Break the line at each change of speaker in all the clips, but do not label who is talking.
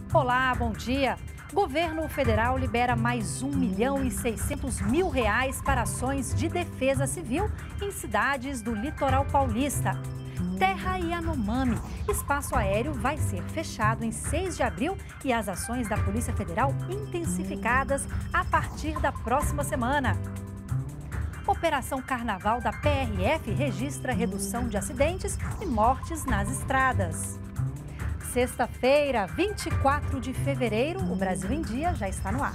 Olá, bom dia. Governo federal libera mais R$1.600.000 para ações de defesa civil em cidades do litoral paulista. Terra Yanomami. Espaço aéreo vai ser fechado em 6 de abril e as ações da Polícia Federal intensificadas a partir da próxima semana. Operação Carnaval da PRF registra redução de acidentes e mortes nas estradas. Sexta-feira, 24 de fevereiro, o Brasil em Dia já está no ar.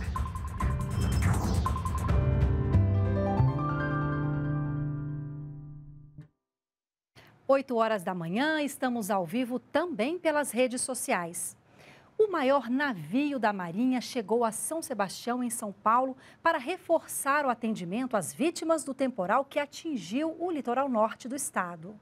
Oito horas da manhã, estamos ao vivo também pelas redes sociais. O maior navio da Marinha chegou a São Sebastião, em São Paulo, para reforçar o atendimento às vítimas do temporal que atingiu o litoral norte do estado.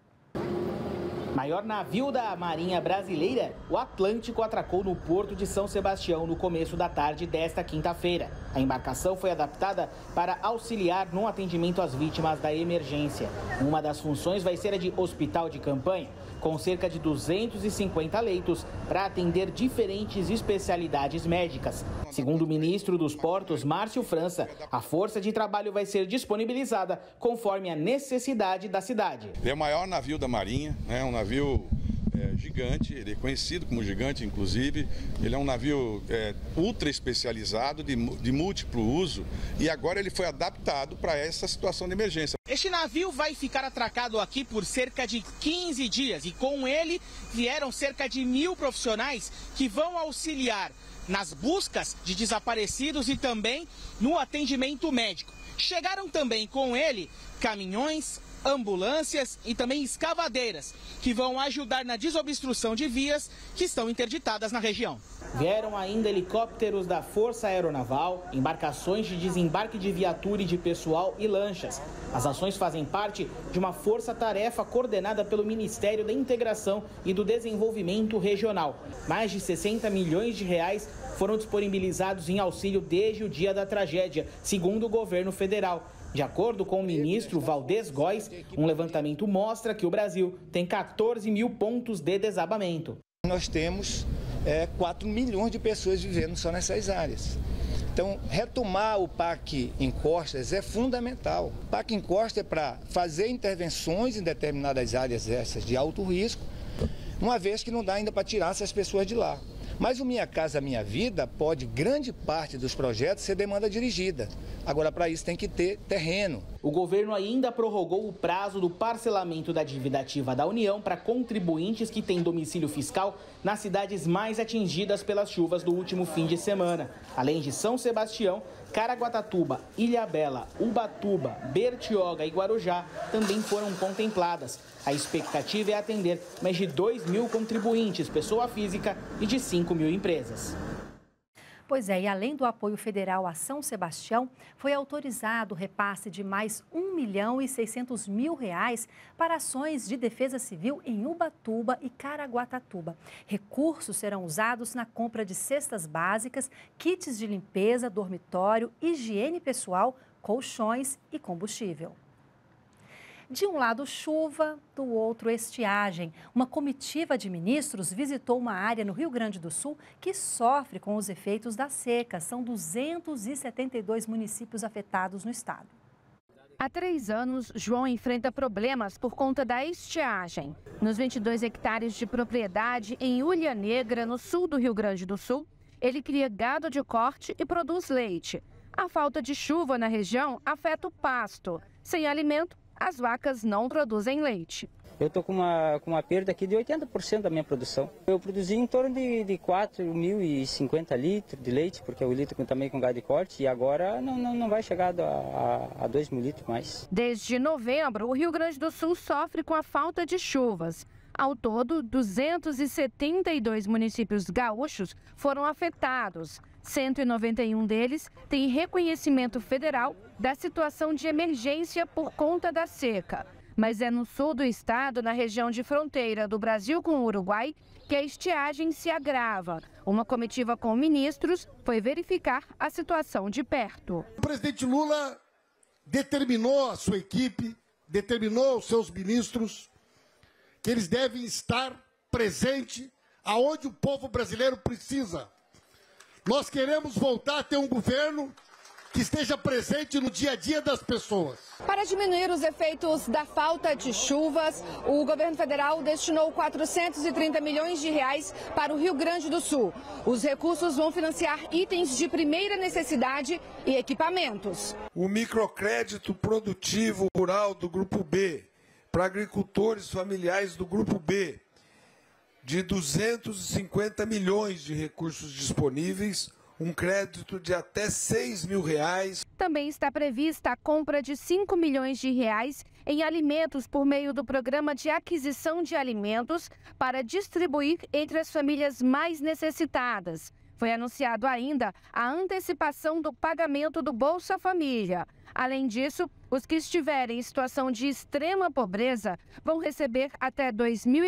Maior navio da Marinha Brasileira, o Atlântico atracou no porto de São Sebastião no começo da tarde desta quinta-feira. A embarcação foi adaptada para auxiliar no atendimento às vítimas da emergência. Uma das funções vai ser a de hospital de campanha, com cerca de 250 leitos para atender diferentes especialidades médicas. Segundo o ministro dos Portos, Márcio França, a força de trabalho vai ser disponibilizada conforme a necessidade da cidade.
É o maior navio da Marinha, né? Um navio gigante, ele é conhecido como gigante, inclusive. Ele é um navio ultra especializado, de múltiplo uso, e agora ele foi adaptado para essa situação de emergência.
Este navio vai ficar atracado aqui por cerca de 15 dias e com ele vieram cerca de 1.000 profissionais que vão auxiliar nas buscas de desaparecidos e também no atendimento médico. Chegaram também com ele caminhões, ambulâncias e também escavadeiras, que vão ajudar na desobstrução de vias que estão interditadas na região. Vieram ainda helicópteros da Força Aeronaval, embarcações de desembarque de viatura e de pessoal e lanchas. As ações fazem parte de uma força-tarefa coordenada pelo Ministério da Integração e do Desenvolvimento Regional. Mais de 60 milhões de reais foram disponibilizados em auxílio desde o dia da tragédia, segundo o governo federal. De acordo com o ministro Valdez Góes, um levantamento mostra que o Brasil tem 14 mil pontos de desabamento.
Nós temos 4 milhões de pessoas vivendo só nessas áreas. Então, retomar o PAC Encostas é fundamental. O PAC Encosta é para fazer intervenções em determinadas áreas essas de alto risco, uma vez que não dá ainda para tirar essas pessoas de lá. Mas o Minha Casa Minha Vida pode, grande parte dos projetos, ser demanda dirigida. Agora, para isso, tem que ter terreno.
O governo ainda prorrogou o prazo do parcelamento da dívida ativa da União para contribuintes que têm domicílio fiscal nas cidades mais atingidas pelas chuvas do último fim de semana. Além de São Sebastião, Caraguatatuba, Ilhabela, Ubatuba, Bertioga e Guarujá também foram contempladas. A expectativa é atender mais de 2.000 contribuintes, pessoa física, e de 5.000 empresas.
Pois é, e além do apoio federal a São Sebastião, foi autorizado o repasse de mais R$1.600.000 para ações de defesa civil em Ubatuba e Caraguatatuba. Recursos serão usados na compra de cestas básicas, kits de limpeza, dormitório, higiene pessoal, colchões e combustível. De um lado, chuva, do outro, estiagem. Uma comitiva de ministros visitou uma área no Rio Grande do Sul que sofre com os efeitos da seca. São 272 municípios afetados no estado.
Há 3 anos, João enfrenta problemas por conta da estiagem. Nos 22 hectares de propriedade em Ulha Negra, no sul do Rio Grande do Sul, ele cria gado de corte e produz leite. A falta de chuva na região afeta o pasto. Sem alimento, as vacas não produzem leite.
Eu estou com uma perda aqui de 80% da minha produção. Eu produzi em torno de 4.050 litros de leite, porque o litro também com gado de corte, e agora não vai chegar a 2.000 litros mais.
Desde novembro, o Rio Grande do Sul sofre com a falta de chuvas. Ao todo, 272 municípios gaúchos foram afetados. 191 deles têm reconhecimento federal da situação de emergência por conta da seca. Mas é no sul do estado, na região de fronteira do Brasil com o Uruguai, que a estiagem se agrava. Uma comitiva com ministros foi verificar a situação de perto.
O presidente Lula determinou a sua equipe, determinou os seus ministros que eles devem estar presentes aonde o povo brasileiro precisa. Nós queremos voltar a ter um governo que esteja presente no dia a dia das pessoas.
Para diminuir os efeitos da falta de chuvas, o governo federal destinou 430 milhões de reais para o Rio Grande do Sul. Os recursos vão financiar itens de primeira necessidade e equipamentos.
O microcrédito produtivo rural do Grupo B, para agricultores familiares do Grupo B, de 250 milhões de recursos disponíveis, um crédito de até R$6 mil.
Também está prevista a compra de 5 milhões de reais em alimentos por meio do Programa de Aquisição de Alimentos para distribuir entre as famílias mais necessitadas. Foi anunciado ainda a antecipação do pagamento do Bolsa Família. Além disso, os que estiverem em situação de extrema pobreza vão receber até R$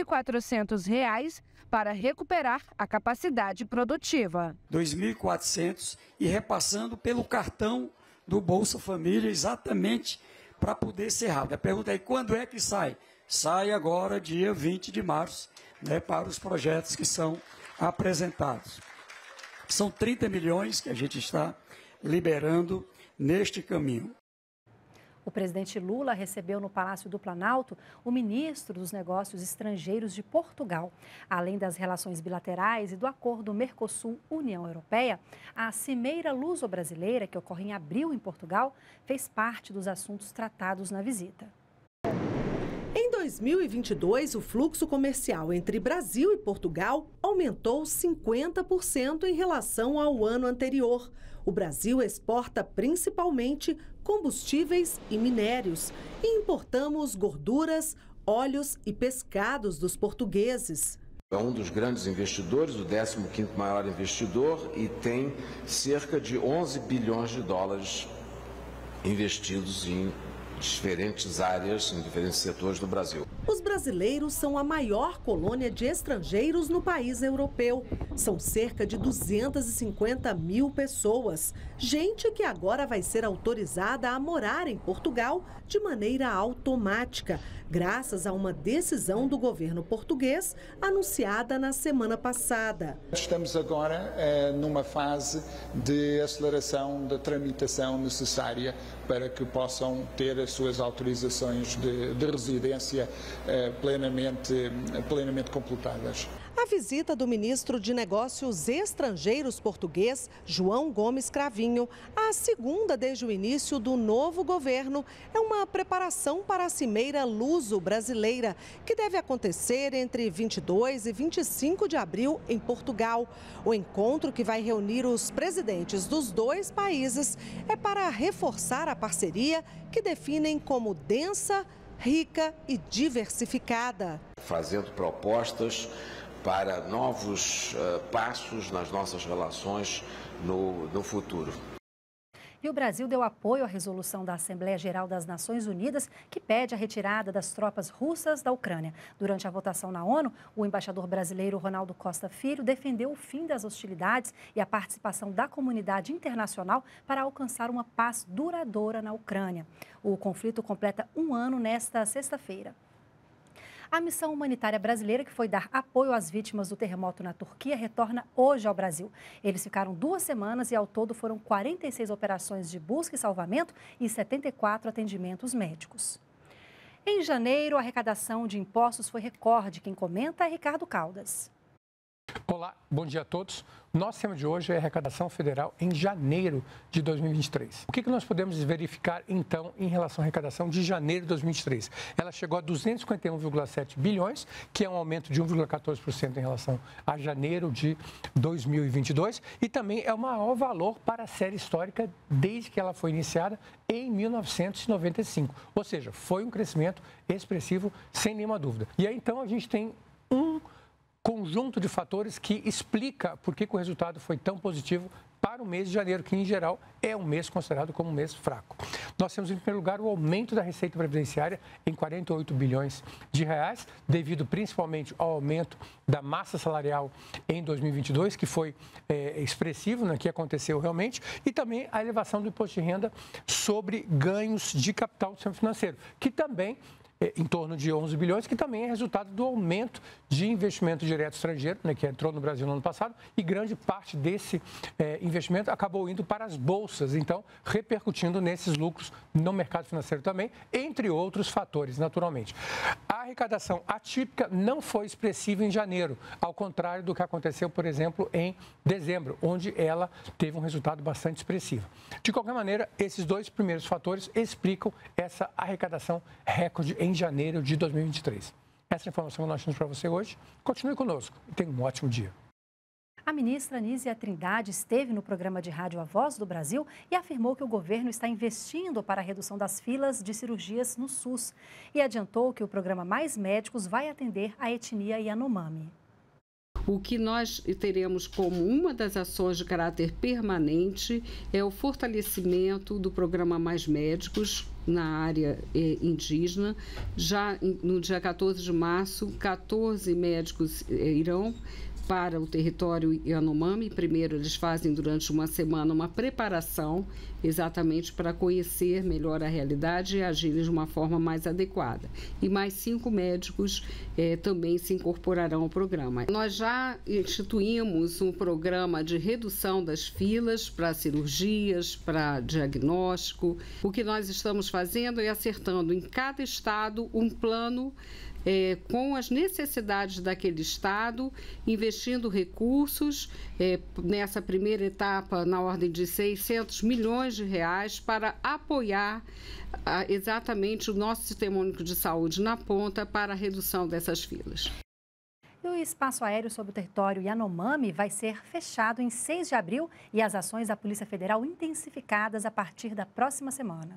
2.400 para recuperar a capacidade produtiva.
R$ 2.400 e repassando pelo cartão do Bolsa Família exatamente para poder ser rápido. A pergunta é quando é que sai? Sai agora, dia 20 de março, para os projetos que são apresentados. São 30 milhões que a gente está liberando neste caminho.
O presidente Lula recebeu no Palácio do Planalto o ministro dos Negócios Estrangeiros de Portugal. Além das relações bilaterais e do acordo Mercosul-União Europeia, a Cimeira Luso-Brasileira, que ocorre em abril em Portugal, fez parte dos assuntos tratados na visita.
Em 2022, o fluxo comercial entre Brasil e Portugal aumentou 50% em relação ao ano anterior. O Brasil exporta principalmente combustíveis e minérios e importamos gorduras, óleos e pescados dos portugueses.
É um dos grandes investidores, o 15º maior investidor, e tem cerca de 11 bilhões de dólares investidos em diferentes áreas, em diferentes setores do Brasil.
Os brasileiros são a maior colônia de estrangeiros no país europeu. São cerca de 250 mil pessoas. Gente que agora vai ser autorizada a morar em Portugal de maneira automática, graças a uma decisão do governo português anunciada na semana passada.
Estamos agora numa fase de aceleração da tramitação necessária para que possam ter as suas autorizações de residência plenamente completadas.
A visita do ministro de Negócios Estrangeiros português, João Gomes Cravinho, a segunda desde o início do novo governo, é uma preparação para a Cimeira Luso-Brasileira, que deve acontecer entre 22 e 25 de abril em Portugal. O encontro, que vai reunir os presidentes dos dois países, é para reforçar a parceria que definem como densa, rica e diversificada.
Fazendo propostas para novos passos nas nossas relações no futuro.
E o Brasil deu apoio à resolução da Assembleia Geral das Nações Unidas que pede a retirada das tropas russas da Ucrânia. Durante a votação na ONU, o embaixador brasileiro Ronaldo Costa Filho defendeu o fim das hostilidades e a participação da comunidade internacional para alcançar uma paz duradoura na Ucrânia. O conflito completa um ano nesta sexta-feira. A missão humanitária brasileira, que foi dar apoio às vítimas do terremoto na Turquia, retorna hoje ao Brasil. Eles ficaram 2 semanas e, ao todo, foram 46 operações de busca e salvamento e 74 atendimentos médicos. Em janeiro, a arrecadação de impostos foi recorde. Quem comenta é Ricardo Caldas.
Olá, bom dia a todos. Nosso tema de hoje é a arrecadação federal em janeiro de 2023. O que nós podemos verificar, então, em relação à arrecadação de janeiro de 2023? Ela chegou a 251,7 bilhões, que é um aumento de 1,14% em relação a janeiro de 2022 e também é o maior valor para a série histórica desde que ela foi iniciada em 1995. Ou seja, foi um crescimento expressivo, sem nenhuma dúvida. E aí, então, a gente tem um conjunto de fatores que explica por que o resultado foi tão positivo para o mês de janeiro, que em geral é um mês considerado como um mês fraco. Nós temos em primeiro lugar o aumento da receita previdenciária em 48 bilhões de reais, devido principalmente ao aumento da massa salarial em 2022, que foi expressivo, né, que aconteceu realmente, e também a elevação do imposto de renda sobre ganhos de capital do sistema financeiro, que também em torno de 11 bilhões, que também é resultado do aumento de investimento direto estrangeiro, né, que entrou no Brasil no ano passado, e grande parte desse investimento acabou indo para as bolsas, então repercutindo nesses lucros no mercado financeiro também, entre outros fatores, naturalmente. A arrecadação atípica não foi expressiva em janeiro, ao contrário do que aconteceu, por exemplo, em dezembro, onde ela teve um resultado bastante expressivo. De qualquer maneira, esses dois primeiros fatores explicam essa arrecadação recorde em janeiro de 2023. Essa informação que nós temos para você hoje. Continue conosco e tenha um ótimo dia.
A ministra Nízia Trindade esteve no programa de rádio A Voz do Brasil e afirmou que o governo está investindo para a redução das filas de cirurgias no SUS e adiantou que o programa Mais Médicos vai atender a etnia Yanomami.
O que nós teremos como uma das ações de caráter permanente é o fortalecimento do programa Mais Médicos na área indígena. Já no dia 14 de março, 14 médicos irão para o território Yanomami. Primeiro, eles fazem durante uma semana uma preparação exatamente para conhecer melhor a realidade e agir de uma forma mais adequada. E mais 5 médicos também se incorporarão ao programa. Nós já instituímos um programa de redução das filas para cirurgias, para diagnóstico. O que nós estamos fazendo é acertando em cada estado um plano com as necessidades daquele estado, investindo recursos, nessa primeira etapa, na ordem de 600 milhões de reais, para apoiar exatamente o nosso Sistema Único de Saúde na ponta para a redução dessas filas.
E o espaço aéreo sobre o território Yanomami vai ser fechado em 6 de abril e as ações da Polícia Federal intensificadas a partir da próxima semana.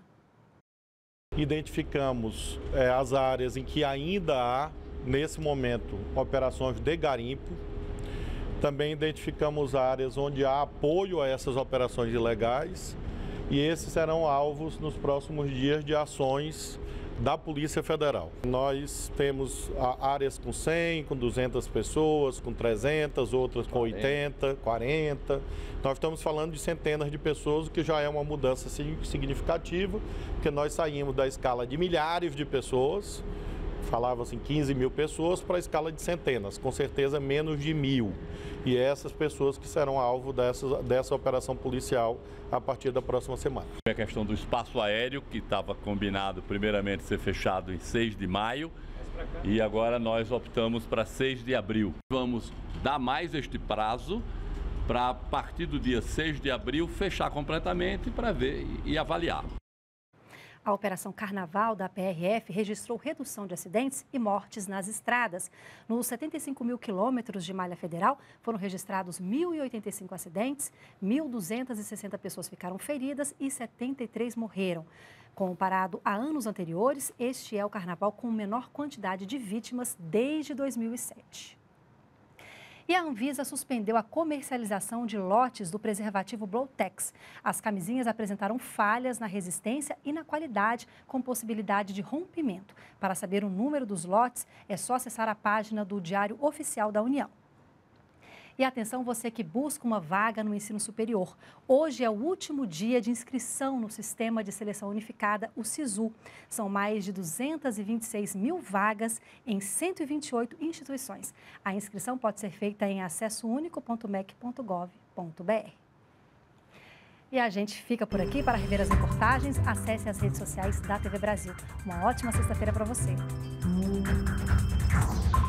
Identificamos as áreas em que ainda há, nesse momento, operações de garimpo. Também identificamos áreas onde há apoio a essas operações ilegais e esses serão alvos nos próximos dias de ações da Polícia Federal. Nós temos áreas com 100, com 200 pessoas, com 300, outras com 80, 40. Nós estamos falando de centenas de pessoas, o que já é uma mudança significativa, porque nós saímos da escala de milhares de pessoas, falava-se em 15 mil pessoas, para a escala de centenas, com certeza menos de 1.000. E essas pessoas que serão alvo dessa operação policial a partir da próxima semana.
A questão do espaço aéreo, que estava combinado primeiramente ser fechado em 6 de maio, e agora nós optamos para 6 de abril. Vamos dar mais este prazo para, a partir do dia 6 de abril, fechar completamente para ver e avaliar.
A Operação Carnaval da PRF registrou redução de acidentes e mortes nas estradas. Nos 75 mil quilômetros de malha federal, foram registrados 1.085 acidentes, 1.260 pessoas ficaram feridas e 73 morreram. Comparado a anos anteriores, este é o carnaval com menor quantidade de vítimas desde 2007. E a Anvisa suspendeu a comercialização de lotes do preservativo Blowtex. As camisinhas apresentaram falhas na resistência e na qualidade, com possibilidade de rompimento. Para saber o número dos lotes, é só acessar a página do Diário Oficial da União. E atenção, você que busca uma vaga no ensino superior. Hoje é o último dia de inscrição no Sistema de Seleção Unificada, o SISU. São mais de 226 mil vagas em 128 instituições. A inscrição pode ser feita em acessounico.mec.gov.br. E a gente fica por aqui. Para rever as reportagens, acesse as redes sociais da TV Brasil. Uma ótima sexta-feira para você.